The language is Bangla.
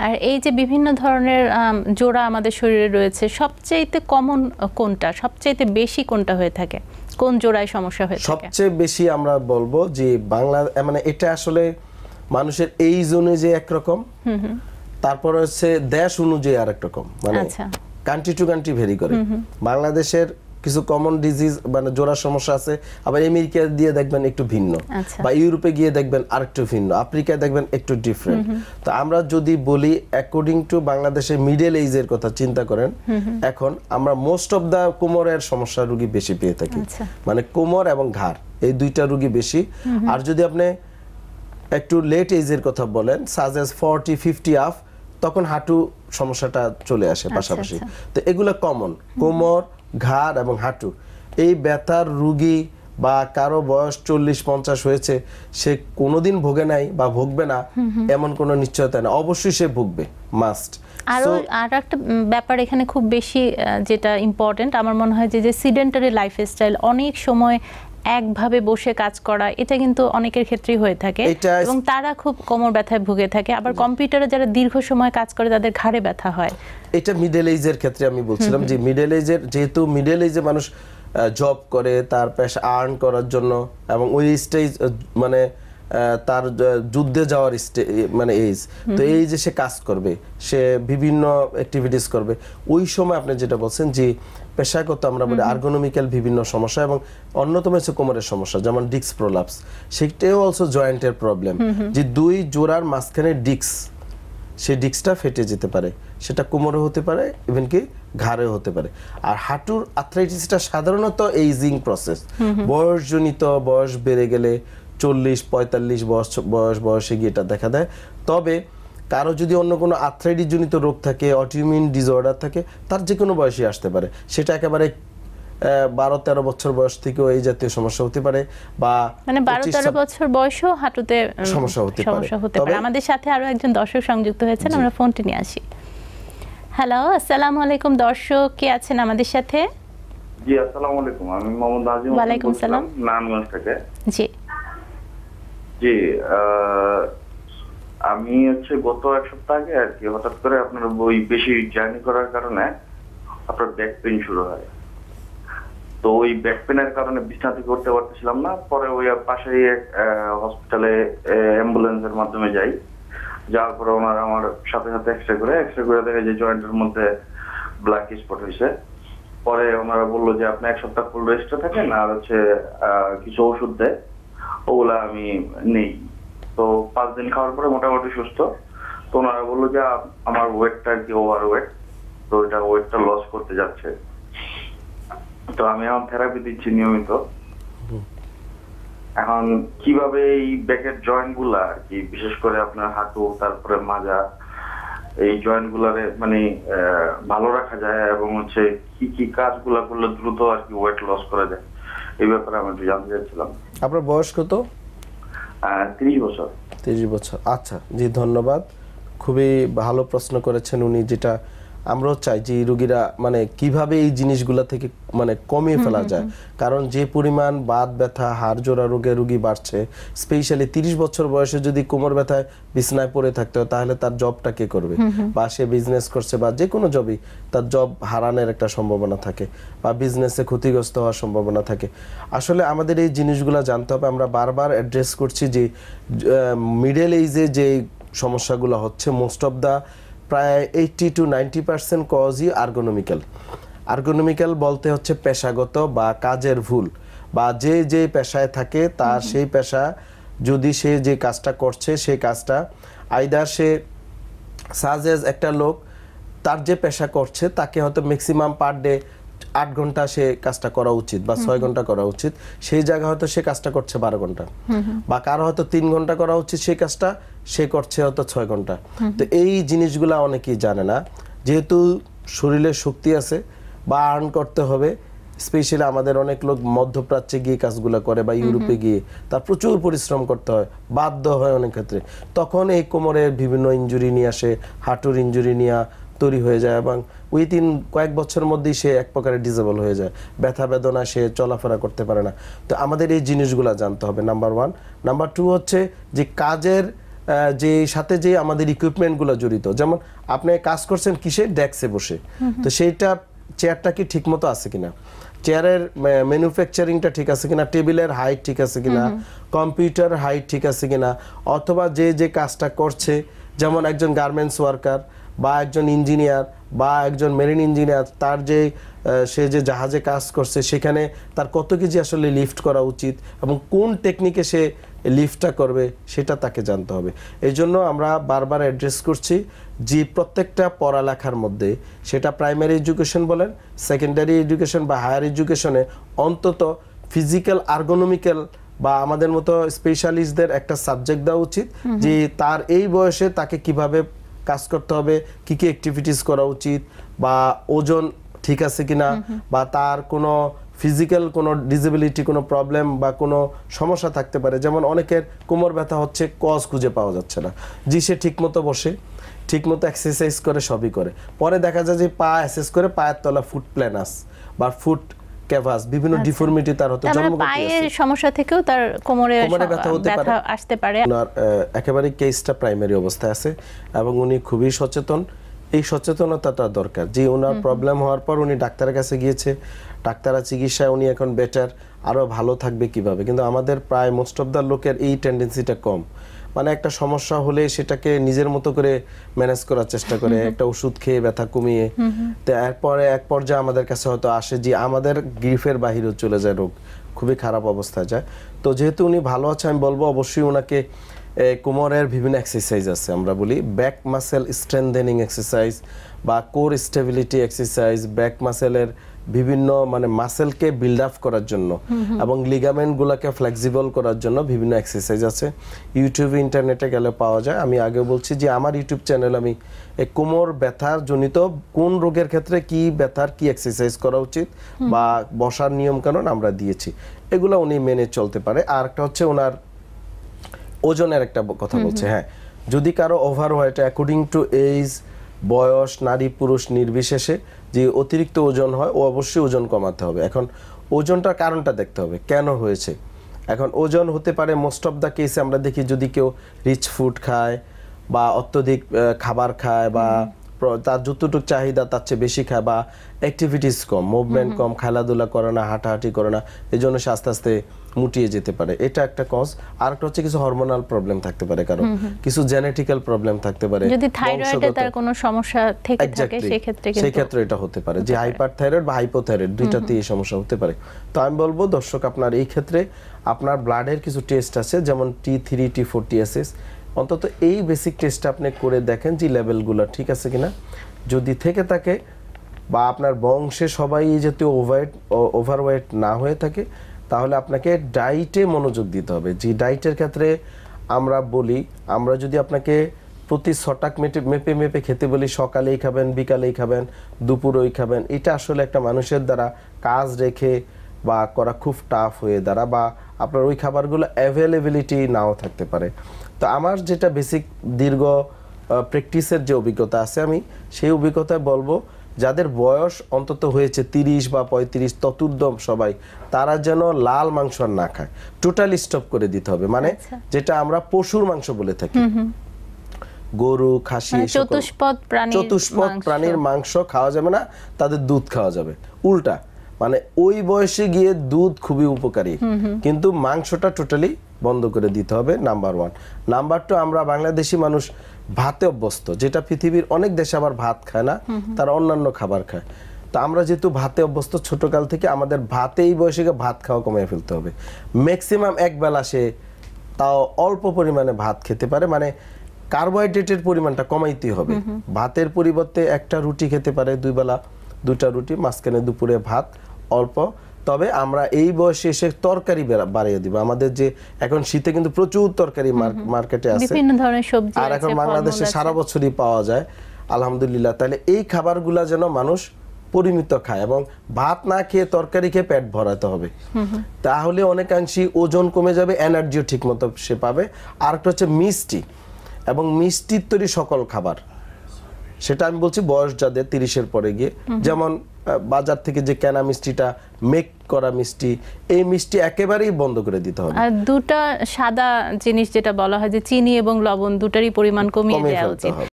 আর এই যে বিভিন্ন ধরনের জোড়া আমাদের শরীরে রয়েছে, সবচেয়ে কমন কোনটা, সবচেয়ে বেশি কোনটা হয়ে থাকে, কোন জোড়ায় সমস্যা হয়ে থাকে? সবচেয়ে বেশি আমরা বলবো যে বাংলা, মানে এটা আসলে মানুষের এইজ অনুযায়ী একরকম, তারপর হচ্ছে দেশ অনুযায়ী আরেক রকম, মানে কান্ট্রি টু কান্ট্রি ভেরি করে। বাংলাদেশের কিছু কমন ডিজিজ মানে জোড়া সমস্যা আছে, আবার আমেরিকা দিয়ে দেখবেন একটু ভিন্ন, বা ইউরোপে গিয়ে দেখবেন আরেকটু ভিন্ন, আফ্রিকায় দেখবেন একটু ডিফারেন্ট। তো আমরা যদি বলি অ্যাকর্ডিং টু বাংলাদেশের মিডল এজের কথা চিন্তা করেন, এখন আমরা মোস্ট অফ দা কোমরের সমস্যা রোগী বেশি পেয়ে থাকি, মানে কোমর এবং ঘাড় এই দুইটা রোগী বেশি। আর যদি আপনি একটু লেট এজের কথা বলেন, সাজেস 40-50 আপ, তখন হাঁটু সমস্যাটা চলে আসে পাশাপাশি। তো এগুলো কমন, কোমর, ঘাড় এবং হাঁটু। এই ব্যথার রোগী বা কারো বয়স 40-50 হয়েছে, সে কোনোদিন ভোগে নাই বা ভুগবে না এমন কোনো নিশ্চয়তা নেই, অবশ্যই সে ভুগবে, মাস্ট। আর একটা ব্যাপার এখানে খুব বেশি যেটা ইম্পর্টেন্ট আমার মনে হয়, যে সিডেন্টারি লাইফস্টাইল, অনেক সময় একভাবে বসে কাজ করা, এটা কিন্তু অনেকের ক্ষেত্রেই হয়ে থাকে এবং তারা খুব কোমর ব্যথায় ভুগে থাকে। আবার কম্পিউটারে যারা দীর্ঘ সময় কাজ করে তাদের ঘাড়ে ব্যথা হয়। এটা মিডল এজের ক্ষেত্রে আমি বলছিলাম যে মিডল এজের, যেহেতু মিডল এজে মানুষ জব করে তার পেশা আর্ন করার জন্য, এবং ওই স্টেজ মানে তার যুদ্ধে যাওয়ার মানে এজ, তো এই যে সে কাজ করবে, সে বিভিন্ন অ্যাক্টিভিটিস করবে, ওই সময় আপনি যেটা বলছেন যে পেশাগত আমরা বলি আর্গোনমিক্যাল বিভিন্ন সমস্যা, এবং অন্যতম হচ্ছে কোমরের সমস্যা, যেমন ডিস্ক প্রোলাপস, সেটাও অলসো জয়েন্টের প্রবলেম, যে দুই জোড়ার মাঝখানে ডিস্ক, সেই ডিস্কটা ফেটে যেতে পারে, সেটা কোমরে হতে পারে, ইভেন কি ঘাড়ে হতে পারে। আর হাঁটুর আর্থ্রাইটিসটা সাধারণত এইজিং প্রসেস, বয়সজনিত, বয়স বেড়ে গেলে 40-45 বয়সে গিয়ে এটা দেখা দেয়। তবে কারো যদি অন্য কোনো আর্থ্রাইটিস জনিত রোগ থাকে, অটোইমিউন ডিসঅর্ডার থাকে, তার যে কোনো বয়সে আসতে পারে, সেটা একেবারে 12-13 বছর বয়স থেকেও এই জাতীয় সমস্যা হতে পারে, বা মানে 12-13 বছর বয়সেও হাঁটুতে সমস্যা হতে পারে। আমাদের সাথে আরো একজন দর্শক সংযুক্ত হয়েছেন, আমরা ফোনটি নিয়ে আসি। হ্যালো, আসসালামু আলাইকুম দর্শক, কে আছেন আমাদের সাথে? জি আসসালামু আলাইকুম, আমি মোহাম্মদ আজিম। ওয়ালাইকুম সালাম। নারায়ণগঞ্জ থেকে। জি জি, আমি হচ্ছে গত এক সপ্তাহ আগে আর কি হঠাৎ করে আপনার ওই বেশি জার্নি করার কারণে আপনার ব্যাক পেইন শুরু হয়। তো ওই ব্যাক পেইনের কারণে বিছানা থেকে উঠতে পারতেছিলাম না। পরে ওই পাশেই হসপিটালে অ্যাম্বুলেন্সের মাধ্যমে যাই, যাওয়ার পরে ওনারা আমার সাথে সাথে এক্সরে করে দেখে যে জয়েন্টের মধ্যে ব্ল্যাক স্পট হয়েছে। পরে ওনারা বললো যে আপনি এক সপ্তাহ ফুল রেস্টে থাকেন, আর হচ্ছে কিছু ওষুধ দেয়, ওগুলা আমি নেই। তো 5 দিন খাওয়ার পরে মোটামুটি সুস্থ। তো ওনারা বললো যে আমার ওয়েটটা আর কি ওভার ওয়েট, তো এটা ওয়েটটা লস করতে যাচ্ছে। তো আমি এখন থেরাপি দিচ্ছি নিয়মিত। এখন কিভাবে এই ব্যাকের জয়েন্ট গুলা আর কি, বিশেষ করে আপনার হাঁটু, তারপরে মাজা, এই জয়েন্ট গুলারে মানে ভালো রাখা যায়, এবং হচ্ছে কি কি কাজগুলা করলে দ্রুত আর কি ওয়েট লস করে দেয়, এই ব্যাপারে আমি একটু জানতে চাচ্ছিলাম। আপনার বয়স কত? 30 বছর। 30 বছর, আচ্ছা জি, ধন্যবাদ। খুবই ভালো প্রশ্ন করেছেন উনি, যেটা আমরাও চাই যে রোগীরা মানে কিভাবে এই জিনিসগুলা থেকে মানে কমিয়ে ফেলা যায়। কারণ যে পরিমাণ বাত ব্যথা, হাড় জোড়া রোগে রোগী বাড়ছে, স্পেশালি 30 বছর বয়সে যদি কোমর ব্যথায় বিছনায় পড়ে থাকতে হয়, তাহলে তার জবটা কে করবে? বা সে বিজনেস করছে বা যে কোনো জবই, তার জব হারানোর একটা সম্ভাবনা থাকে, বা বিজনেসে ক্ষতিগ্রস্ত হওয়ার সম্ভাবনা থাকে। আসলে আমাদের এই জিনিসগুলো জানতে হবে। আমরা বারবার অ্যাড্রেস করছি যে মিডল এজে যে সমস্যাগুলো হচ্ছে, মোস্ট অফ দা প্রায় 80-90% কজই আর্গোনমিক্যাল বলতে হচ্ছে পেশাগত বা কাজের ভুল, বা যে পেশায় থাকে তার সেই পেশা, যদি সে যে কাজটা করছে সেই কাজটা আইদার সে সাজেস একটা লোক তার যে পেশা করছে তাকে হয়তো ম্যাক্সিমাম পার ডে 8 ঘন্টা সে কাজটা করা উচিত বা 6 ঘন্টা করা উচিত, সেই জায়গায় হয়তো সে কাজটা করছে 12 ঘন্টা, বা কারো হয়তো 3 ঘন্টা করা উচিত সেই কাজটা সে করছে হয়তো 6 ঘন্টা। তো এই জিনিসগুলা অনেকেই জানে না। যেহেতু শরীরে শক্তি আছে বা আর্ন করতে হবে, স্পেশালি আমাদের অনেক লোক মধ্যপ্রাচ্যে গিয়ে কাজগুলো করে বা ইউরোপে গিয়ে তার প্রচুর পরিশ্রম করতে হয়, বাধ্য হয় অনেক ক্ষেত্রে, তখন এই কোমরের বিভিন্ন ইনজুরি নিয়ে আসে, হাঁটুর ইনজুরি নিয়ে তৈরি হয়ে যায়, এবং উইদিন কয়েক বছরের মধ্যেই সে এক প্রকারের ডিসেবল হয়ে যায়, ব্যথা বেদনা, সে চলাফেরা করতে পারে না। তো আমাদের এই জিনিসগুলো জানতে হবে, নাম্বার 1। নাম্বার 2 হচ্ছে যে কাজের যে সাথে যে আমাদের ইকুইপমেন্টগুলো জড়িত, যেমন আপনি কাজ করছেন কিসে, ডেস্কে বসে, তো সেইটা চেয়ারটা কি ঠিকমতো আছে কিনা, চেয়ারের ম্যানুফ্যাকচারিংটা ঠিক আছে কিনা, টেবিলের হাইট ঠিক আছে কিনা, কম্পিউটার হাইট ঠিক আছে কিনা, অথবা যে যে কাজটা করছে, যেমন একজন গার্মেন্টস ওয়ার্কার বা একজন ইঞ্জিনিয়ার বা একজন মেরিন ইঞ্জিনিয়ার, তার যে সে যে জাহাজে কাজ করছে সেখানে তার কত কেজি আসলে লিফট করা উচিত এবং কোন টেকনিকে সে লিফটটা করবে সেটা তাকে জানতে হবে। এই জন্য আমরা বারবার অ্যাড্রেস করছি যে প্রত্যেকটা পড়ালেখার মধ্যে, সেটা প্রাইমারি এডুকেশন বলেন, সেকেন্ডারি এডুকেশন বা হায়ার এডুকেশনে, অন্তত ফিজিক্যাল আর্গোনমিক্যাল বা আমাদের মতো স্পেশালিস্টদের একটা সাবজেক্ট দেওয়া উচিত, যে তার এই বয়সে তাকে কিভাবে কাজ করতে হবে, কি কি অ্যাক্টিভিটিস করা উচিত, বা ওজন ঠিক আছে কিনা, বা তার কোনো ফিজিক্যাল কোনো ডিসেবিলিটি, কোনো প্রবলেম বা কোনো সমস্যা থাকতে পারে। যেমন অনেকের কোমর ব্যথা হচ্ছে, কজ খুঁজে পাওয়া যাচ্ছে না, জি সে ঠিকমতো বসে, ঠিকমতো এক্সারসাইজ করে, সবই করে, পরে দেখা যায় যে পা অ্যাসেস করে পায়ের তলা ফুট প্ল্যানাস বা ফুট ক্যাভাস, বিভিন্ন ডিফর্মিটি তার হতে জন্মগত পায়ের সমস্যা থেকেও তার কোমরে ব্যথা হতে পারে, আসতে পারে। ওনার একেবারে কেসটা প্রাইমারি অবস্থায় আছে এবং উনি খুবই সচেতন। এই সচেতনতাটা দরকার, যে ওনার প্রবলেম হওয়ার পর উনি ডাক্তারের কাছে গিয়েছে, ডাক্তারের চিকিৎসায় উনি এখন বেটার, আরো ভালো থাকবে কিভাবে। কিন্তু আমাদের প্রায় মোস্ট অফ দ্য লোকের এই টেন্ডেন্সিটা কম, মানে একটা সমস্যা হলে সেটাকে নিজের মতো করে ম্যানেজ করার চেষ্টা করে, একটা ওষুধ খেয়ে ব্যথা কমিয়ে, তো এরপরে এক পর্যায়ে আমাদের কাছে হয়তো আসে যে আমাদের গ্রিফের বাহিরেও চলে যায়, রোগ খুবই খারাপ অবস্থায় যায়। তো যেহেতু উনি ভালো আছে, আমি বলবো অবশ্যই ওনাকে কোমরের বিভিন্ন এক্সারসাইজ আছে, আমরা বলি ব্যাক মাসেল স্ট্রেংথেনিং এক্সারসাইজ বা কোর স্টেবিলিটি এক্সারসাইজ, ব্যাক মাসেলের বিভিন্ন মানে মাসেলকে বিল্ড আপ করার জন্য এবং লিগামেন্টগুলোকে ফ্লেক্সিবল করার জন্য বিভিন্ন এক্সারসাইজ আছে, ইউটিউবে ইন্টারনেটে গেলে পাওয়া যায়। আমি আগে বলছি যে আমার ইউটিউব চ্যানেল আমি এই কোমর ব্যথার জনিত কোন রোগের ক্ষেত্রে কি ব্যথার কি এক্সারসাইজ করা উচিত বা বসার নিয়ম কানুন আমরা দিয়েছি, এগুলো উনি মেনে চলতে পারে। আর একটা হচ্ছে ওনার ওজনের একটা কথা বলছে, হ্যাঁ, যদি কারো ওভারওয়েট অ্যাকর্ডিং টু এজ, বয়স, নারী পুরুষ নির্বিশেষে যে অতিরিক্ত ওজন হয়, ও অবশ্যই ওজন কমাতে হবে। এখন ওজনটার কারণটা দেখতে হবে কেন হয়েছে। এখন ওজন হতে পারে মোস্ট অফ দ্য কেসে আমরা দেখি যদি কেউ রিচ ফুড খায় বা অত্যধিক খাবার খায় বা তার যতটুকু চাহিদা তার চেয়ে বেশি খায় বা অ্যাক্টিভিটিস কম, মুভমেন্ট কম, খেলাধুলা করে না, হাঁটাহাঁটি করে না, এই জন্য সে আস্তে আস্তে মুটিয়ে যেতে পারে, এটা একটা কজ। আর একটা হচ্ছে কিছু হরমোনাল প্রবলেম থাকতে পারে, কারণ কিছু জেনেটিক্যাল প্রবলেম থাকতে পারে, যদি থাইরয়েডে তার কোনো সমস্যা থেকে থাকে সেই ক্ষেত্রে এটা হতে পারে যে হাইপারথাইরয়েড বা হাইপোথাইরয়েড দুইটাতেই এই সমস্যা হতে পারে। তো আমি বলবো দর্শক, আপনার এই ক্ষেত্রে আপনার ব্লাডের কিছু টেস্ট আছে, যেমন T3, T4, TSH, অন্তত এই বেসিক টেস্টটা আপনি করে দেখেন যে লেভেলগুলো ঠিক আছে কিনা। যদি থেকে থাকে বা আপনার বংশে সবাই যাতে ওভারওয়েট না হয়ে থাকে, তাহলে আপনাকে ডায়েটে মনোযোগ দিতে হবে। যে ডায়েটের ক্ষেত্রে আমরা বলি, আমরা যদি আপনাকে প্রতি 6 টাক মেপে মেপে খেতে বলি, সকালেই খাবেন, বিকালেই খাবেন, দুপুরেই খাবেন, এটা আসলে একটা মানুষের দ্বারা কাজ রেখে বা করা খুব টাফ হয়ে দাঁড়া, বা আপনার ওই খাবারগুলো অ্যাভেলেবিলিটি নাও থাকতে পারে। তো আমার যেটা বেসিক দীর্ঘ প্র্যাকটিসের যে অভিজ্ঞতা আছে, আমি সেই অভিজ্ঞতায় বলবো যাদের বয়স অন্তত হয়েছে 30 বা 35 ততুর্ধম সবাই, তারা যেন লাল মাংস না খায়, টোটালি স্টপ করে দিতে হবে। মানে যেটা আমরা পশুর মাংস বলে থাকি, গরু, খাসি, চতুষ্পদ প্রাণীর মাংস খাওয়া যাবে না, তাদের দুধ খাওয়া যাবে। উল্টা মানে ওই বয়সে গিয়ে দুধ খুবই উপকারী, কিন্তু মাংসটা টোটালি বন্ধ করে দিতে হবে, নাম্বার 1। নাম্বার 2, আমরা বাংলাদেশি মানুষ ভাতে অভ্যস্ত, যেটা পৃথিবীর অনেক দেশে আবার ভাত খায় না, তারা অন্যান্য খাবার খায়। তো আমরা যেহেতু ভাতে অভ্যস্ত ছোটকাল থেকে, আমাদের ভাতে এই বয়সে ভাত খাওয়া কমিয়ে ফেলতে হবে। ম্যাক্সিমাম এক বেলা সে তাও অল্প পরিমাণে ভাত খেতে পারে, মানে কার্বোহাইড্রেটের পরিমাণটা কমাইতে হবে। ভাতের পরিবর্তে একটা রুটি খেতে পারে, 2 বেলা 2টা রুটি, মাঝখানে দুপুরে ভাত অল্প। তবে আমরা এই বয়সে এসে তরকারি বাড়িয়ে দিব। আমাদের যে এখন শীতে কিন্তু প্রচুর তরকারি মার্কেটে আছে, বিভিন্ন ধরনের সবজি আর এখন বাংলাদেশে সারা বছরই পাওয়া যায় আলহামদুলিল্লাহ। তাহলে এই খাবারগুলা যেন মানুষ পরিমিত খায় এবং ভাত না খেয়ে তরকারি খেয়ে পেট ভরাতে হবে, তাহলে অনেকাংশই ওজন কমে যাবে, এনার্জিও ঠিক মতো সে পাবে। আর একটা হচ্ছে মিষ্টি এবং মিষ্টির তৈরি সকল খাবার, সেটা আমি বলছি বয়স যাদের 30-এর পরে গিয়ে, যেমন বাজার থেকে যে কেনা মিষ্টিটা মেক করা মিষ্টি, এই মিষ্টি একেবারেই বন্ধ করে দিতে হবে। আর দুটা সাদা জিনিস যেটা বলা হয় যে চিনি এবং লবণ দুটারই পরিমাণ কমিয়ে দেওয়া উচিত।